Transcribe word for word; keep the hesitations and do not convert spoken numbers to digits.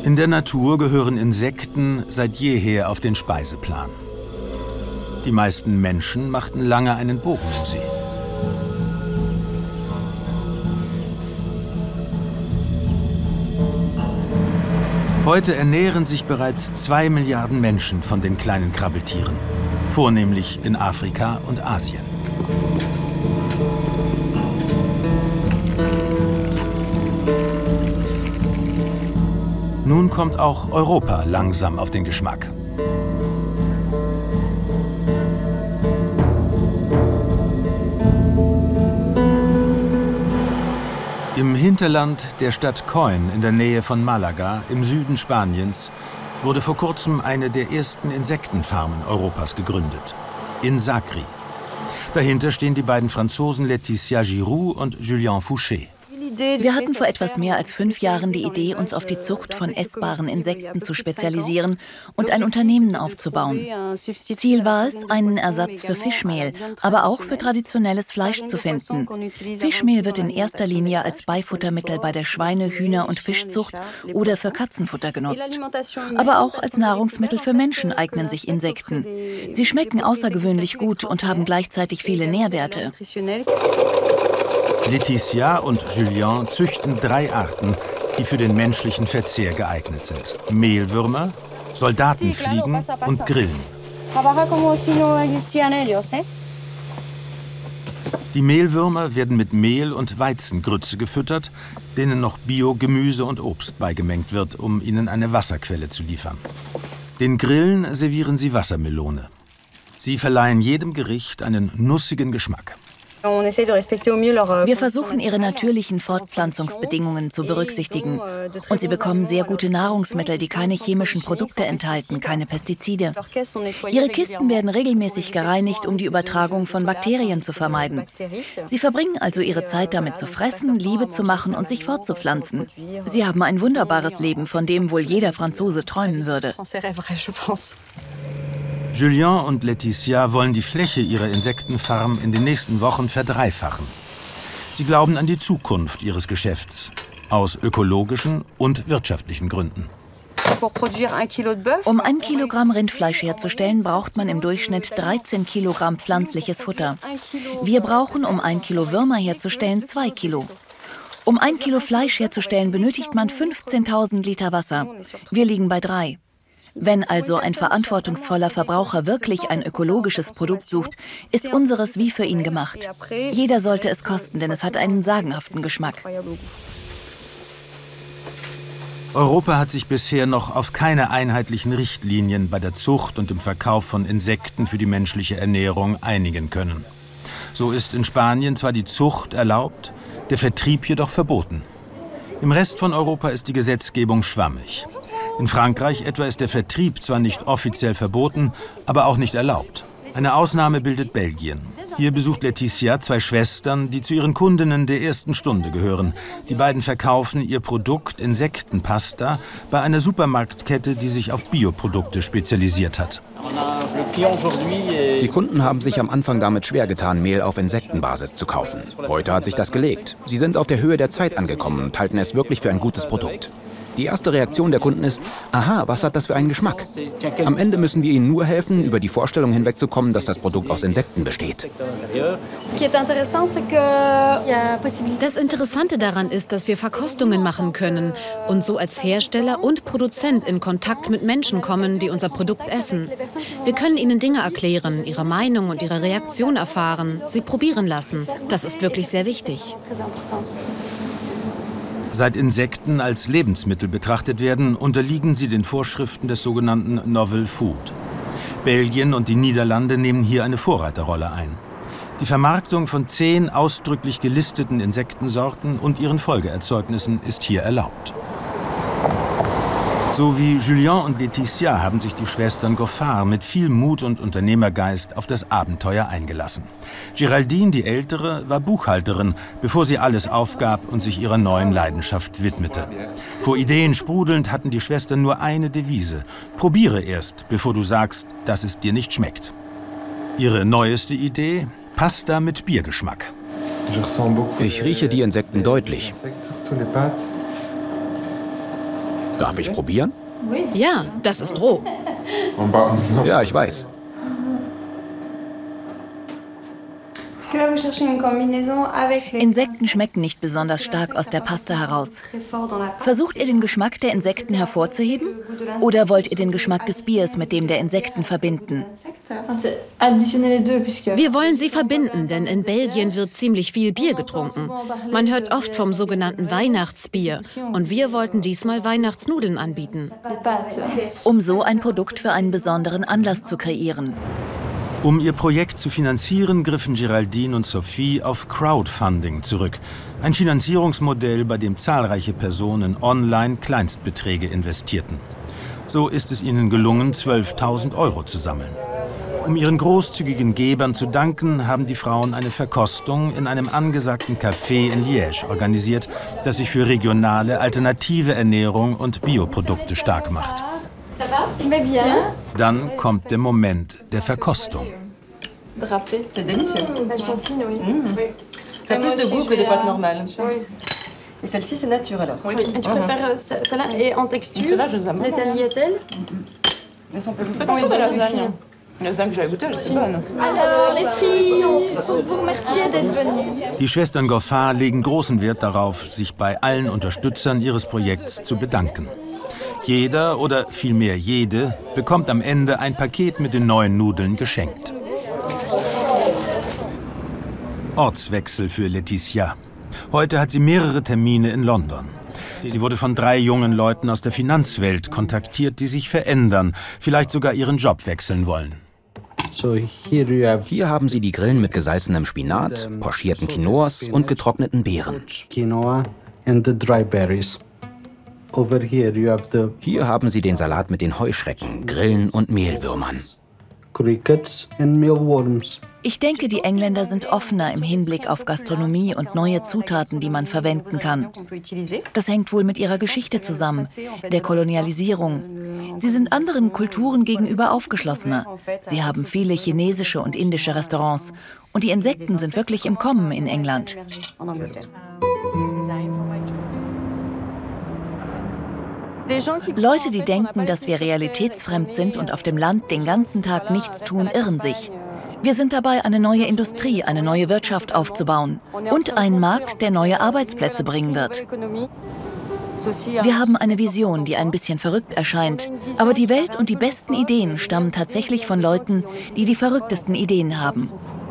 In der Natur gehören Insekten seit jeher auf den Speiseplan. Die meisten Menschen machten lange einen Bogen um sie. Heute ernähren sich bereits zwei Milliarden Menschen von den kleinen Krabbeltieren, vornehmlich in Afrika und Asien. Nun kommt auch Europa langsam auf den Geschmack. Im Hinterland der Stadt Coin in der Nähe von Malaga im Süden Spaniens wurde vor kurzem eine der ersten Insektenfarmen Europas gegründet, in Sacri. Dahinter stehen die beiden Franzosen Laetitia Giroux und Julien Fouché. Wir hatten vor etwas mehr als fünf Jahren die Idee, uns auf die Zucht von essbaren Insekten zu spezialisieren und ein Unternehmen aufzubauen. Ziel war es, einen Ersatz für Fischmehl, aber auch für traditionelles Fleisch zu finden. Fischmehl wird in erster Linie als Beifuttermittel bei der Schweine-, Hühner- und Fischzucht oder für Katzenfutter genutzt. Aber auch als Nahrungsmittel für Menschen eignen sich Insekten. Sie schmecken außergewöhnlich gut und haben gleichzeitig viele Nährwerte. Laetitia und Julien züchten drei Arten, die für den menschlichen Verzehr geeignet sind. Mehlwürmer, Soldatenfliegen und Grillen. Die Mehlwürmer werden mit Mehl und Weizengrütze gefüttert, denen noch Bio-Gemüse und Obst beigemengt wird, um ihnen eine Wasserquelle zu liefern. Den Grillen servieren sie Wassermelone. Sie verleihen jedem Gericht einen nussigen Geschmack. Wir versuchen, ihre natürlichen Fortpflanzungsbedingungen zu berücksichtigen. Und sie bekommen sehr gute Nahrungsmittel, die keine chemischen Produkte enthalten, keine Pestizide. Ihre Kisten werden regelmäßig gereinigt, um die Übertragung von Bakterien zu vermeiden. Sie verbringen also ihre Zeit damit zu fressen, Liebe zu machen und sich fortzupflanzen. Sie haben ein wunderbares Leben, von dem wohl jeder Franzose träumen würde. Julien und Laetitia wollen die Fläche ihrer Insektenfarm in den nächsten Wochen verdreifachen. Sie glauben an die Zukunft ihres Geschäfts, aus ökologischen und wirtschaftlichen Gründen. Um ein Kilogramm Rindfleisch herzustellen, braucht man im Durchschnitt dreizehn Kilogramm pflanzliches Futter. Wir brauchen, um ein Kilo Würmer herzustellen, zwei Kilo. Um ein Kilo Fleisch herzustellen, benötigt man fünfzehntausend Liter Wasser. Wir liegen bei drei. Wenn also ein verantwortungsvoller Verbraucher wirklich ein ökologisches Produkt sucht, ist unseres wie für ihn gemacht. Jeder sollte es kosten, denn es hat einen sagenhaften Geschmack. Europa hat sich bisher noch auf keine einheitlichen Richtlinien bei der Zucht und dem Verkauf von Insekten für die menschliche Ernährung einigen können. So ist in Spanien zwar die Zucht erlaubt, der Vertrieb jedoch verboten. Im Rest von Europa ist die Gesetzgebung schwammig. In Frankreich etwa ist der Vertrieb zwar nicht offiziell verboten, aber auch nicht erlaubt. Eine Ausnahme bildet Belgien. Hier besucht Laetitia zwei Schwestern, die zu ihren Kundinnen der ersten Stunde gehören. Die beiden verkaufen ihr Produkt Insektenpasta bei einer Supermarktkette, die sich auf Bioprodukte spezialisiert hat. Die Kunden haben sich am Anfang damit schwer getan, Mehl auf Insektenbasis zu kaufen. Heute hat sich das gelegt. Sie sind auf der Höhe der Zeit angekommen und halten es wirklich für ein gutes Produkt. Die erste Reaktion der Kunden ist, aha, was hat das für einen Geschmack? Am Ende müssen wir ihnen nur helfen, über die Vorstellung hinwegzukommen, dass das Produkt aus Insekten besteht. Das Interessante daran ist, dass wir Verkostungen machen können und so als Hersteller und Produzent in Kontakt mit Menschen kommen, die unser Produkt essen. Wir können ihnen Dinge erklären, ihre Meinung und ihre Reaktion erfahren, sie probieren lassen. Das ist wirklich sehr wichtig. Seit Insekten als Lebensmittel betrachtet werden, unterliegen sie den Vorschriften des sogenannten Novel Food. Belgien und die Niederlande nehmen hier eine Vorreiterrolle ein. Die Vermarktung von zehn ausdrücklich gelisteten Insektensorten und ihren Folgeerzeugnissen ist hier erlaubt. So wie Julien und Laetitia haben sich die Schwestern Goffard mit viel Mut und Unternehmergeist auf das Abenteuer eingelassen. Geraldine, die Ältere, war Buchhalterin, bevor sie alles aufgab und sich ihrer neuen Leidenschaft widmete. Vor Ideen sprudelnd hatten die Schwestern nur eine Devise: Probiere erst, bevor du sagst, dass es dir nicht schmeckt. Ihre neueste Idee: Pasta mit Biergeschmack. Ich rieche die Insekten deutlich. Darf ich probieren? Ja, das ist roh. Ja, ich weiß. Insekten schmecken nicht besonders stark aus der Paste heraus. Versucht ihr den Geschmack der Insekten hervorzuheben? Oder wollt ihr den Geschmack des Biers mit dem der Insekten verbinden? Wir wollen sie verbinden, denn in Belgien wird ziemlich viel Bier getrunken. Man hört oft vom sogenannten Weihnachtsbier. Und wir wollten diesmal Weihnachtsnudeln anbieten. Um so ein Produkt für einen besonderen Anlass zu kreieren. Um ihr Projekt zu finanzieren, griffen Geraldine und Sophie auf Crowdfunding zurück. Ein Finanzierungsmodell, bei dem zahlreiche Personen online Kleinstbeträge investierten. So ist es ihnen gelungen, zwölftausend Euro zu sammeln. Um ihren großzügigen Gebern zu danken, haben die Frauen eine Verkostung in einem angesagten Café in Liège organisiert, das sich für regionale, alternative Ernährung und Bioprodukte stark macht. Dann kommt der Moment der Verkostung. Die Schwestern Goffin legen großen Wert darauf, sich bei allen Unterstützern ihres Projekts zu bedanken. Jeder oder vielmehr jede bekommt am Ende ein Paket mit den neuen Nudeln geschenkt. Ortswechsel für Laetitia. Heute hat sie mehrere Termine in London. Sie wurde von drei jungen Leuten aus der Finanzwelt kontaktiert, die sich verändern, vielleicht sogar ihren Job wechseln wollen. Hier haben Sie die Grillen mit gesalzenem Spinat, pochierten Quinoas und getrockneten Beeren. Hier haben Sie den Salat mit den Heuschrecken, Grillen und Mehlwürmern. Ich denke, die Engländer sind offener im Hinblick auf Gastronomie und neue Zutaten, die man verwenden kann. Das hängt wohl mit ihrer Geschichte zusammen, der Kolonialisierung. Sie sind anderen Kulturen gegenüber aufgeschlossener. Sie haben viele chinesische und indische Restaurants. Und die Insekten sind wirklich im Kommen in England. Leute, die denken, dass wir realitätsfremd sind und auf dem Land den ganzen Tag nichts tun, irren sich. Wir sind dabei, eine neue Industrie, eine neue Wirtschaft aufzubauen und einen Markt, der neue Arbeitsplätze bringen wird. Wir haben eine Vision, die ein bisschen verrückt erscheint, aber die Welt und die besten Ideen stammen tatsächlich von Leuten, die die verrücktesten Ideen haben.